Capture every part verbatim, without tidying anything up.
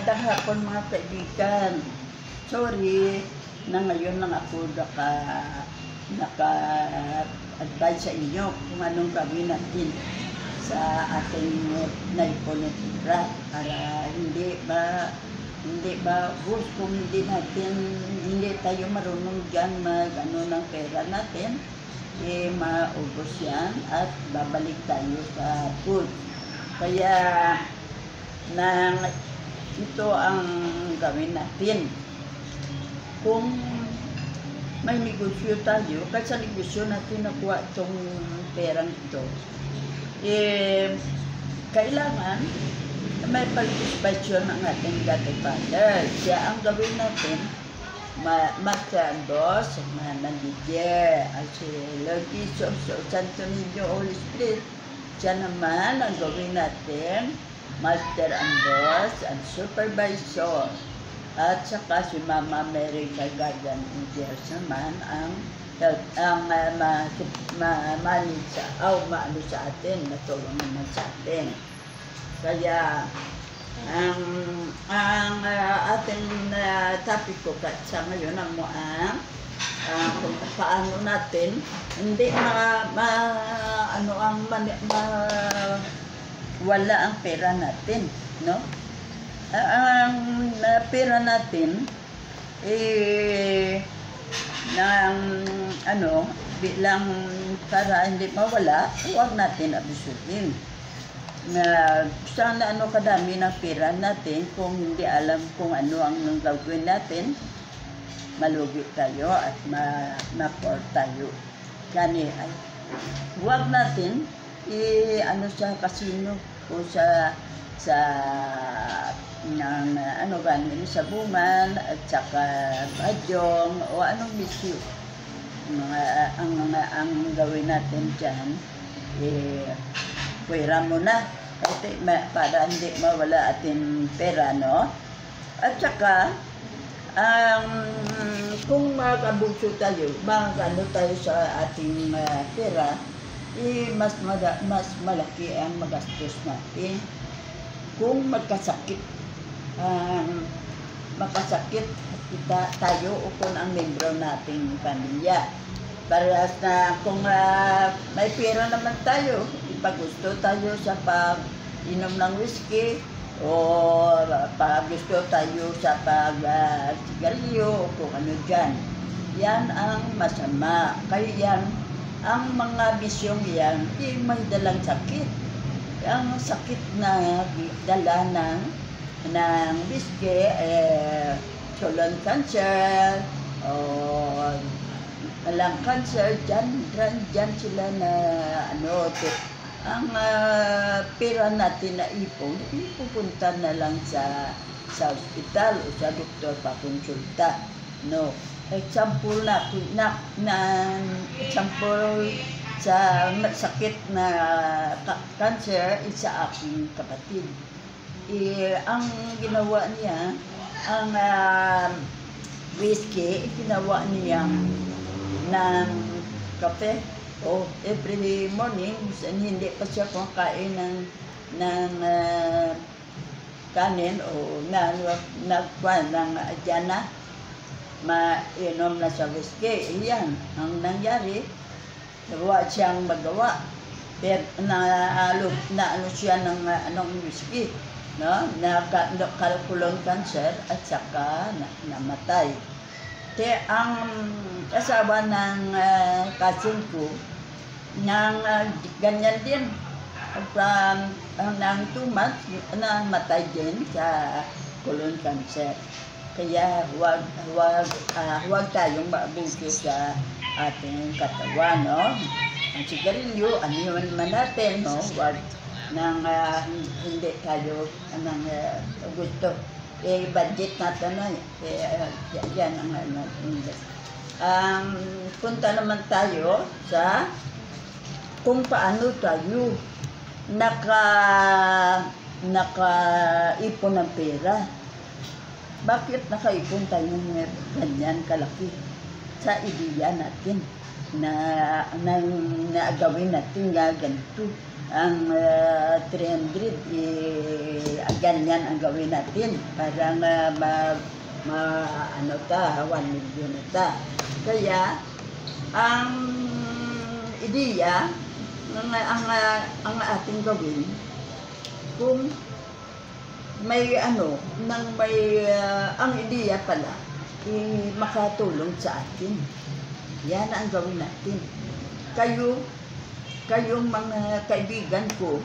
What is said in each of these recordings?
Magandang hapon mga kaibigan. Sorry na ngayon lang ako naka, naka-advise sa inyo kung anong gawin natin sa ating naiponitira para hindi ba hindi ba bus kung hindi natin hindi tayo marunong dyan mag ano ng pera natin, eh maubos yan at babalik tayo sa food. Kaya nang ito ang gawin natin. Kung may negosyo tayo, kasi sa negosyo natin nakuha itong perang ito, eh, kailangan may participation ng ating Godfather. Siya ang gawin natin, mag-boss, manager, si Lord Jesus, Santo Niño, Holy Spirit. Siya naman ang gawin natin, Master and Boss and Supervisor. At saka si Mama Mary Guardian Angels naman ang ang uh, ma, ma, manage sa, oh, maano sa atin, matulong naman sa atin. Kaya ang ang uh, ating uh, topic ko sa ngayon ang uh, uh, kung paano natin hindi ma, ma ano ang ma, ma wala ang pera natin, no? Uh, ang uh, pera natin eh ng ano bilang para hindi mawala, huwag natin abisuhin. Na uh, sana ano kadami ng pera natin kung hindi alam kung ano ang gagawin natin, malugi tayo at ma ma-poor tayo. Kani ay huwag natin i ano sa casino o sa sa ng ano ganin sa buman at saka badyong o anong bisyo. Mga ang mga ang gawin natin diyan eh pwera mo na kasi para hindi mawala ating pera, no? At saka ang um, kung mag-abuso tayo, mag-ano tayo sa ating uh, pera, eh, mas, mas malaki ang magastos natin. Kung magkasakit, um, magkasakit kita, tayo o kung ang membro nating pamilya. Para na kung uh, may pera naman tayo, pag gusto tayo sa pag-inom ng whiskey, o pag gusto tayo sa pag-sigarilyo, uh, o kung ano dyan. Yan ang masama. Kaya yan, ang mga bisyong yan, di may dalang sakit. Ang sakit na dala ng, ng whiskey, eh, colon cancer, o lung cancer, dyan, dyan, dyan sila na, ano, ang uh, pera natin na ipon, ipupunta na lang sa, sa ospital o sa doktor pakonsulta, no? Example na, na, na example sa sakit na cancer isa aking kapatid. Eh, ang ginawa niya, ang uh, whiskey, ginawa niya ng kape. O every morning, hindi pa siya kumakain ng, ng uh, kanin o na, na, na, ng adyana, mainom na sa whiskey. Iyan, ang nangyari, nagawa siyang magawa. Pero na, na ano siya ng uh, anong whiskey, no? Na colon cancer at saka na, namatay. Kaya ang asawa ng uh, cousin ko, ng uh, ganyan din, from uh, ng two months, na matay din sa colon cancer. Kaya huwag, huwag, uh, huwag tayong maabuso sa ating katawan, no? Ang sigarilyo, ano yun naman natin, no? Huwag nang uh, hindi tayo ng uh, gusto. Eh, budget natin na, eh, uh, yan ang ano. Um, punta naman tayo sa kung paano tayo naka nakaipon ng pera. Bakit nakaipon tayo ng ganyan kalaki? Sa ideya natin na, na, na gawin natin nga ganito. ang uh, three hundred, eh, ganyan ang gawin natin. Parang uh, ma, ma, ano ta, one million na ta. Kaya, ang ideya, ang, ang, ang ating gawin, kung may ano, nang may, uh, ang ideya pala, eh, makatulong sa atin. Yan ang gawin natin. Kayo, kayong mga kaibigan ko,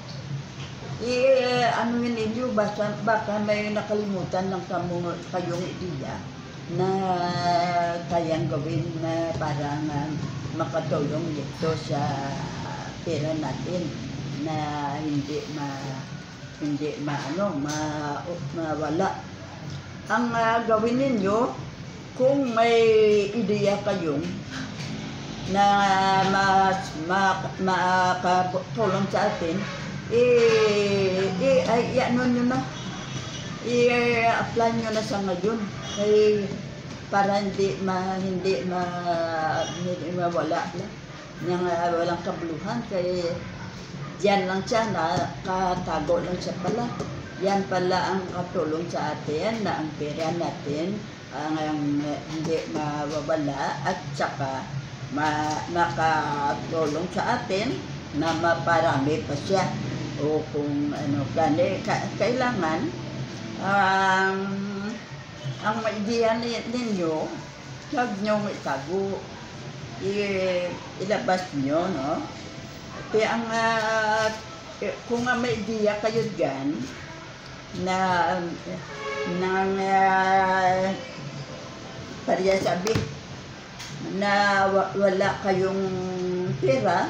eh, ano yun ninyo, baka, baka may nakalimutan ng kamu, kayong ideya na kayang gawin na parang uh, makatulong dito sa pera natin na hindi ma hindi ma ano ma mawala. Ang uh, gawin ninyo, kung may ideya kayong na mas makatulong sa atin, eh, eh ay ano nyo na, i-apply nyo na sa ngayon. Kaya para hindi ma hindi ma hindi mawala lang yung uh, walang kabuluhan. Kaya yan lang siya, nakatago lang siya pala. Yan pala ang katulong sa atin, na ang pera natin ang uh, hindi mawawala, at saka ma makatulong sa atin na maparami pa siya. O kung ano, gani, ka, kailangan um, ang idea ninyo, huwag niyong itago, I, ilabas niyo, no? Kaya ang uh, kung may idea kayo dyan na nang uh, pariya sabi na wala kayong pera,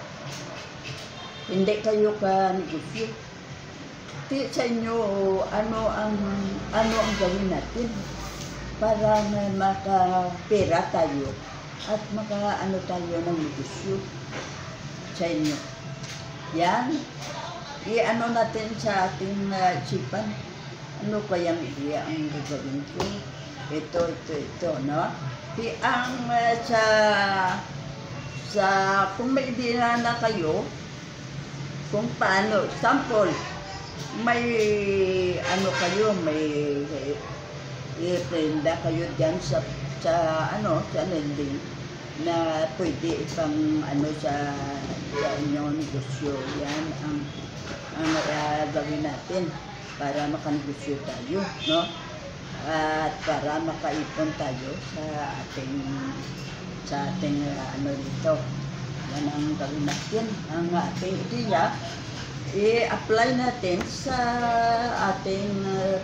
hindi kayo ka negosyo. Di sa inyo, ano ang ano ang gawin natin para makapera tayo at maka ano tayo ng negosyo sa inyo. Yan, i-ano natin sa ating uh, isipan. Ano kayang ideya ang gagawin ko? Ito, ito, ito, no? Di ang uh, sa sa kung may ideya na kayo kung paano, sample, may ano kayo, may i-prenda kayo dyan sa sa ano, sa lending na pwede ipang ano sa sa inyong negosyo. Yan ang ang uh, gawin natin para makanegosyo tayo, no? At para makaipon tayo sa ating sa ating uh, ano dito. Yan ang gawin natin. Ang ating ideya, i-apply natin sa ating uh,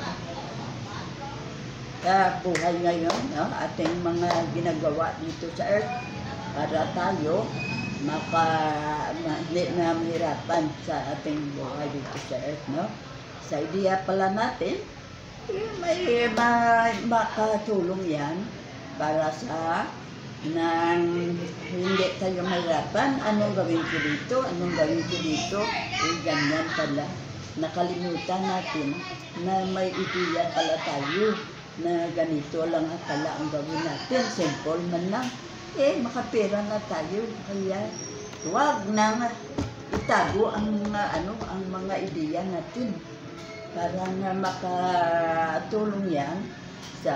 uh, buhay ngayon, no? Ating mga ginagawa dito sa Earth para tayo maka hindi na mahirapan sa ating buhay dito sa Earth, no? Sa ideya pala natin, eh, may ma makatulong yan para sa nang hindi tayo mahirapan. Anong gawin ko dito? Anong gawin ko dito? Eh, ganyan pala. Nakalimutan natin na may ideya pala tayo na ganito lang pala ang gawin natin. Simple man lang. Eh, makapera na tayo. Kaya, huwag nang itago ang mga, ano, ang mga ideya natin. Para nga makatulong yan sa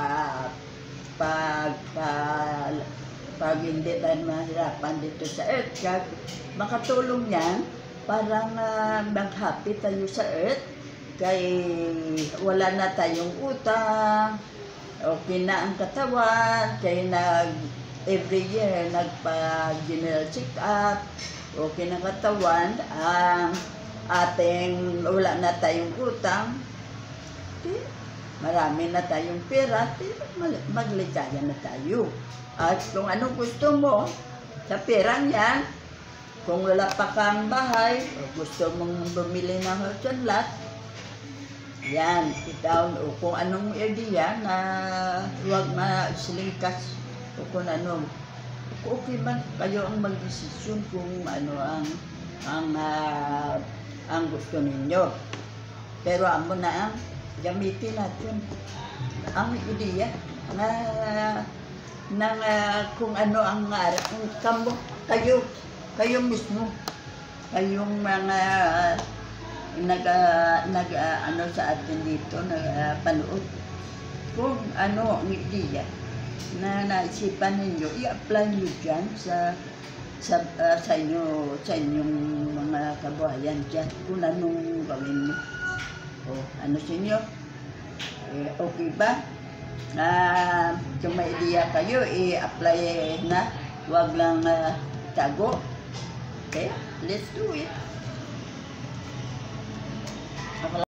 pag, pag, pag hindi tayo mahirapan dito sa Earth. Kaya makatulong yan para nga mag-happy tayo sa Earth. Kaya wala na tayong utang, okay na ang katawan, kaya nag, every year nagpa-general check-up, okay na katawan, ang ating wala na tayong utang, di, marami na tayong pera, magligaya na tayo. At kung anong gusto mo sa perang yan, kung wala pa kang bahay, o gusto mong bumili ng house lot, yan, itaw, o kung anong idea na huwag masilingkas, o kung ano, okay man, kayo ang mag-desisyon kung ano ang ang uh, ang gusto ninyo. Pero amo na ang gamitin natin ang ideya na ng uh, kung ano ang uh, kamo kayo kayo mismo kayong mga nag, uh, nag uh, ano sa atin dito, nagpanood. Uh, Kung ano ang ideya na naisipan ninyo, i-apply nyo dyan sa sa, uh, sa inyo, sa inyong mga kabuhayan dyan, kung anong gawin mo. O, ano sa inyo? Eh, okay ba? Uh, kung may ideya kayo, i-apply na. Huwag lang uh, tago. Okay? Let's do it.